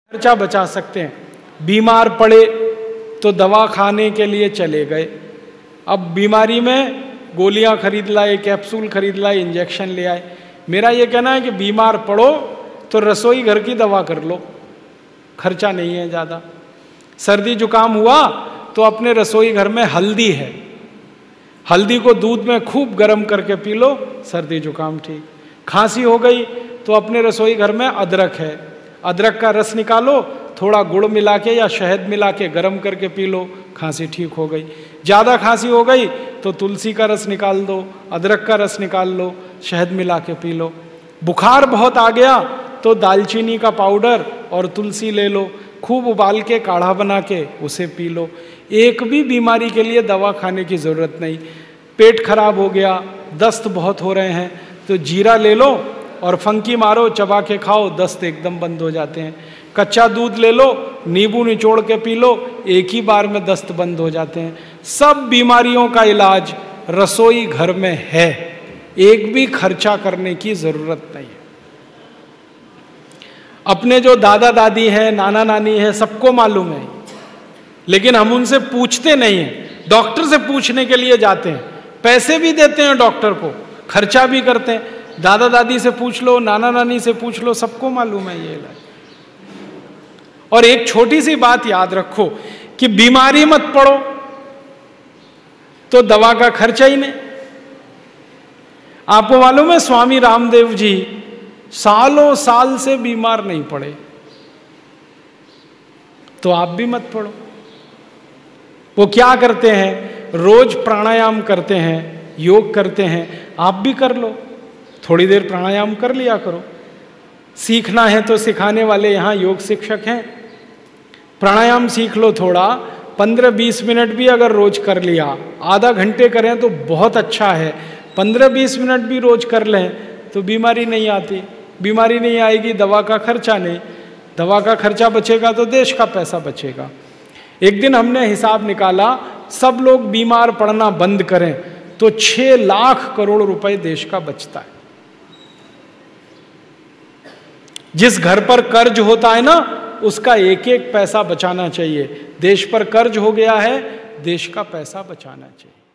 खर्चा बचा सकते हैं। बीमार पड़े तो दवा खाने के लिए चले गए, अब बीमारी में गोलियां खरीद लाए, कैप्सूल खरीद लाए, इंजेक्शन ले आए। मेरा ये कहना है कि बीमार पड़ो तो रसोई घर की दवा कर लो, खर्चा नहीं है ज़्यादा। सर्दी जुकाम हुआ तो अपने रसोई घर में हल्दी है, हल्दी को दूध में खूब गर्म करके पी लो, सर्दी जुकाम ठीक। खांसी हो गई तो अपने रसोई घर में अदरक है, अदरक का रस निकालो, थोड़ा गुड़ मिला के या शहद मिला के गर्म करके पी लो, खांसी ठीक हो गई। ज़्यादा खांसी हो गई तो तुलसी का रस निकाल दो, अदरक का रस निकाल लो, शहद मिला के पी लो। बुखार बहुत आ गया तो दालचीनी का पाउडर और तुलसी ले लो, खूब उबाल के काढ़ा बना के उसे पी लो। एक भी बीमारी के लिए दवा खाने की ज़रूरत नहीं। पेट खराब हो गया, दस्त बहुत हो रहे हैं तो जीरा ले लो और फंकी मारो, चबा के खाओ, दस्त एकदम बंद हो जाते हैं। कच्चा दूध ले लो, नींबू निचोड़ के पी लो, एक ही बार में दस्त बंद हो जाते हैं। सब बीमारियों का इलाज रसोई घर में है, एक भी खर्चा करने की जरूरत नहीं है। अपने जो दादा दादी हैं, नाना नानी है, सबको मालूम है, लेकिन हम उनसे पूछते नहीं हैं। डॉक्टर से पूछने के लिए जाते हैं, पैसे भी देते हैं डॉक्टर को, खर्चा भी करते हैं। दादा दादी से पूछ लो, नाना नानी से पूछ लो, सबको मालूम है ये इलाज। और एक छोटी सी बात याद रखो कि बीमारी मत पड़ो तो दवा का खर्चा ही नहीं। आपको मालूम है स्वामी रामदेव जी सालों साल से बीमार नहीं पड़े, तो आप भी मत पड़ो। वो क्या करते हैं, रोज प्राणायाम करते हैं, योग करते हैं, आप भी कर लो, थोड़ी देर प्राणायाम कर लिया करो। सीखना है तो सिखाने वाले यहाँ योग शिक्षक हैं, प्राणायाम सीख लो थोड़ा, 15-20 मिनट भी अगर रोज कर लिया, आधा घंटे करें तो बहुत अच्छा है, 15-20 मिनट भी रोज कर लें तो बीमारी नहीं आती। बीमारी नहीं आएगी, दवा का खर्चा नहीं, दवा का खर्चा बचेगा तो देश का पैसा बचेगा। एक दिन हमने हिसाब निकाला, सब लोग बीमार पड़ना बंद करें तो 6 लाख करोड़ रुपए देश का बचता है। जिस घर पर कर्ज होता है ना, उसका एक एक पैसा बचाना चाहिए। देश पर कर्ज हो गया है, देश का पैसा बचाना चाहिए।